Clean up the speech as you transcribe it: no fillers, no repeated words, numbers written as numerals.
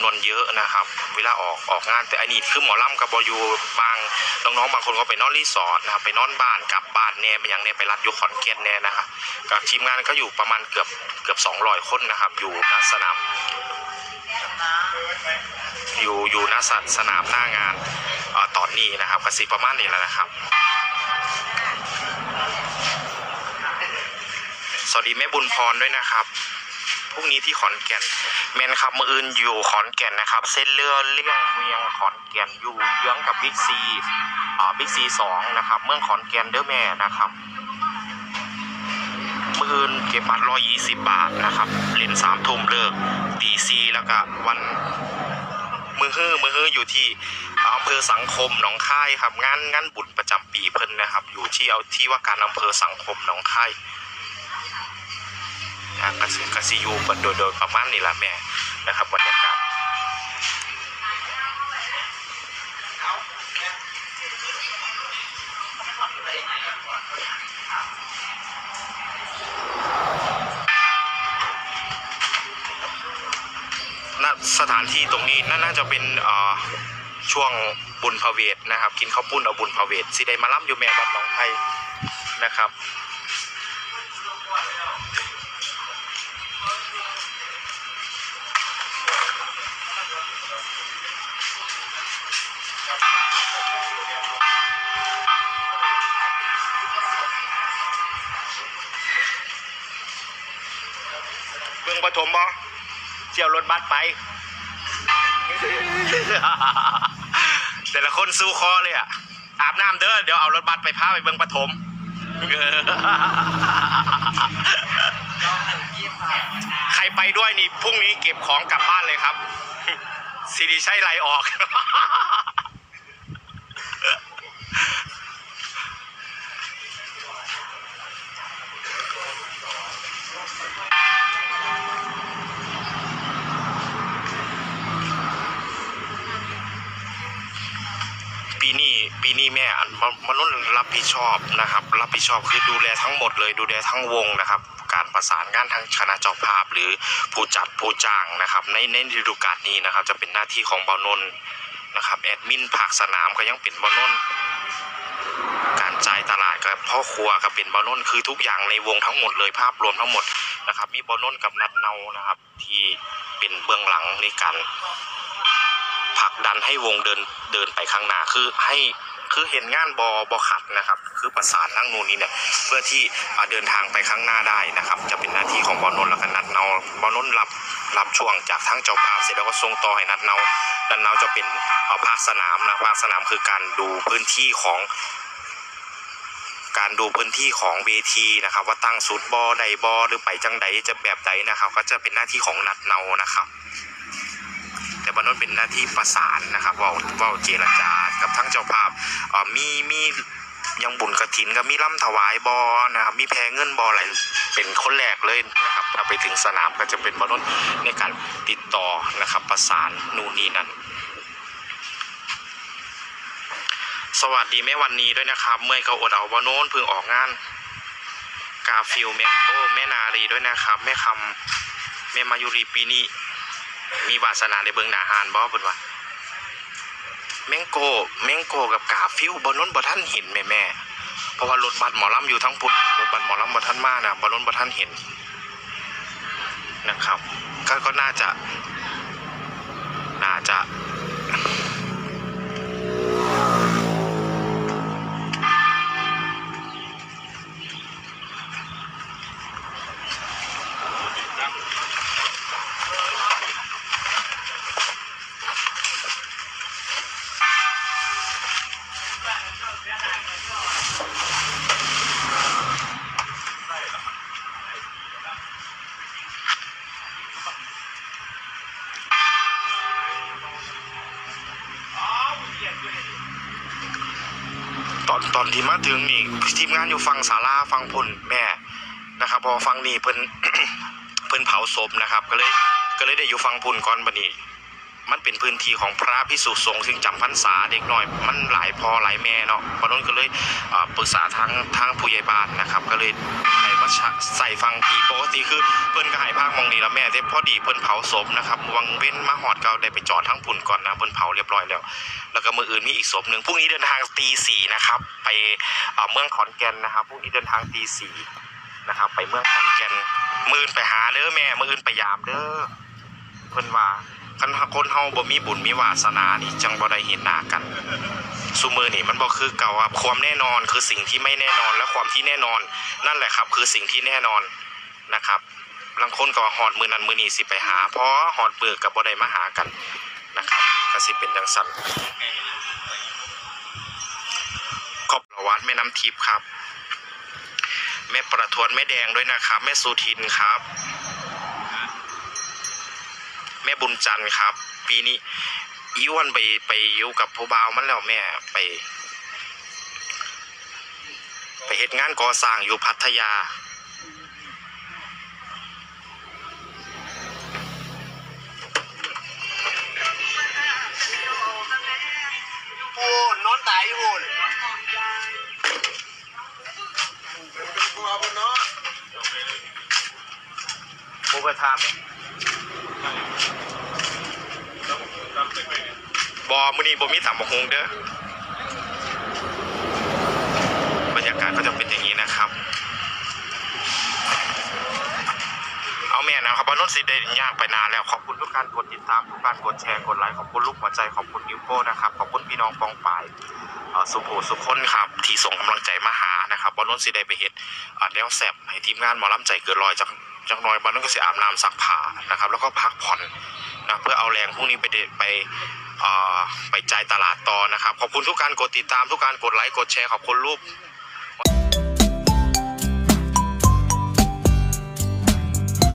ำนวนเยอะนะครับเวลาออกงานแต่อันนี้คือหมอลำกับบอยู่บางน้องๆบางคนก็ไปนอนรีสอร์ทนะครับไปนอนบ้านกลับบ้านแน่ไปอย่างแน่ไปรัดอยู่ขอนแก่นแน่นะครับกับทีมงานก็อยู่ประมาณเกือบ200 คนนะครับอยู่ณสนามอยู่ณสนามหน้างานตอนนี้นะครับก็สิประมาณนี้แหละนะครับสวัสดีแม่บุญพรด้วยนะครับพรุ่งนี้ที่ขอนแก่นแมนครับมื้ออื่นอยู่ขอนแก่นนะครับเส้นเลี่ยงเมืองขอนแก่นอยู่เยื้องกับบิ๊กซี2นะครับเมืองขอนแก่นเด้อแม่นะครับมื้ออื่นเก็บบัตร120 บาทนะครับเล่น3 ทุ่มเลิกตี 4แล้วก็วันมือฮื้ออยู่ที่อำเภอสังคมหนองคายครับงานบุญประจำปีเพิ่นนะครับอยู่ที่ว่าการอำเภอสังคมหนองคายกสิยูโดยประมาณนี้แหละแม่นะครับบรรยากาศสถานที่ตรงนี้น่าจะเป็นช่วงบุญพเวทนะครับกินข้าวปุ้นเอาบุญพเวทสิได้มาล่ำอยู่แม่วัดหนองไผ่นะครับเมืองปฐมบ่เที่ยวรถบัสไป แต่ละคนสู้คอเลยอ่ะอาบน้ำเด้อเดี๋ยวเอารถบัสไปพาไปเมืองปฐมใครไปด้วยนี่พรุ่งนี้เก็บของกลับบ้านเลยครับสิริชัยไล่ออกปีนี้แม่มนุษย์รับผิดชอบนะครับรับผิดชอบคือดูแลทั้งหมดเลยดูแลทั้งวงนะครับการประสานงานทางคณะเจ้าภาพหรือผู้จัดผู้จ้างนะครับในฤดูกาลนี้นะครับจะเป็นหน้าที่ของเบานนท์นะครับแอดมินภาคสนามก็ยังเป็นเบานนท์การจ่ายตลาดกับพ่อครัวก็เป็นเบานนท์คือทุกอย่างในวงทั้งหมดเลยภาพรวมทั้งหมดนะครับมีเบานนท์กับนัดเนานะครับที่เป็นเบื้องหลังในการผลักดันให้วงเดินไปข้างหน้าคือเห็นงานบอขัดนะครับคือประสานทั้งนู่นนี่เนี่ยเพื่อที่เดินทางไปข้างหน้าได้นะครับจะเป็นหน้าที่ของบอลนนท์และก็นัดเนาบอลนนท์รับช่วงจากทั้งเจ้าภาพเสร็จแล้วก็ส่งต่อให้นัดเนาจะเป็นภาคสนามนะภาคสนามคือการดูพื้นที่ของเวทีนะครับว่าตั้งสุดบอใดบอหรือไปจังใดจะแบบใดนะครับก็จะเป็นหน้าที่ของนัดเนานะครับแต่บอลนนท์เป็นหน้าที่ประสานนะครับว่าเจรจากับทั้งเจ้าภาพมียังบุญกฐินก็มีล่ำถวายบอนะครับมีแพงเงินบออะไรเป็นคนแรกเลยนะครับถ้าไปถึงสนามก็จะเป็นบอลนนท์ในการติดต่อนะครับประสานนู่นนี่นั่นสวัสดีแม่วันนี้ด้วยนะครับเมื่อเขาอดเอาบอลนนท์เพิ่งออกงานกาฟิลแมงโก้แม่นารีด้วยนะครับแม่คำแม่มายุรีปีนี้มีวาสนาในเบื้องหน้าหานบอเป็นว่าแมงโก้กับกาฟิวบอลนนบอท่านเห็นแม่เพราะว่ารถบัสหมอลำอยู่ทั้งปุ่นรถบัสหมอลำบอท่านมานะบอลนนบอท่านเห็นนะครับก็น่าจะตอนที่มาถึงนี่ทีมงานอยู่ฟังศาลาฟังพลแม่นะครับพอฟังนี่เพิ่นเผาศพนะครับก็เลยได้อยู่ฟังพลก่อนบัดนี้มันเป็นพื้นที่ของพระภิกษุสงฆ์ซึ่งจำพรรษาเด็กน้อยมันหลายพอหลายแม่เนาะบางคนก็เลยปรึกษาทางผู้ใหญ่บ้านนะครับก็เลยให้มาใส่ฟังทีปกติคือเพิ่นก็ให้ภาคมองนี้แล้วแม่แต่พอดีเพิ่นเผาศพนะครับวังเว้นมาหอดก็ได้ไปจอดทั้งผุ่นก่อนนะเพิ่นเผาเรียบร้อยแล้วก็มืออื่นมีอีกศพหนึ่งพรุ่งนี้เดินทางตีสี่นะครับไปเมืองขอนแก่นนะครับพรุ่งนี้เดินทางตีสี่นะครับไปเมืองขอนแก่นมืออื่นไปหาเด้อแม่มืออื่นไปยามเด้อเพิ่นว่าคันคนเฮาบ่มีบุญมีวาสนานี่จังบ่ได้เห็นหน้ากันซุมื้อนี่มันบ่คือเก่าครับความแน่นอนคือสิ่งที่ไม่แน่นอนและความที่แน่นอนนั่นแหละครับคือสิ่งที่แน่นอนนะครับบางคนก็ฮอดมื้อนั้นมื้อนี้สิไปหาเพราะฮอดมื้อก็บ่ได้มาหากันนะครับก็สิเป็นจังซั่นขอบประวัติแม่น้ำทิพย์ครับแม่ประทวนแม่แดงด้วยนะครับแม่สุทินครับแม่บุญจันทร์ครับปีนี้อีวันไปอยู่กับผู้บ่าวมันแล้วแม่ไปเฮ็ดงานก่อสร้างอยู่พัทยาโอ้นอนตายอยู่บนเป็นตัวบนเนาะหมูกระทะบอมื้อนี้บ่มีตำบักหุ่งเด้อบรรยากาศก็จะเป็นอย่างนี้นะครับเอาแม่นะครับบอลนนท์สิได้ยากไปนานแล้วขอบคุณทุกการกดติดตามทุกการกดแชร์กดไลค์ขอบคุณลูกหัวใจขอบคุณนิ้วโป้นะครับขอบคุณพี่น้องปองป่ายสุโขสุขคนครับที่ส่งกำลังใจมาหานะครับบอลนนท์สิได้ไปเฮ็ดแล้วแซ่บให้ทีมงานหมอลำใจเกินร้อยจักหน่อยบอลนนท์ก็สิอาบน้ำซักผ้านะครับแล้วก็พักผ่อนนะเพื่อเอาแรงพรุ่งนี้ไปจ่ายตลาดต่อนะครับขอบคุณทุกการกดติดตามทุกการกดไลค์กดแชร์ขอบคุณรูป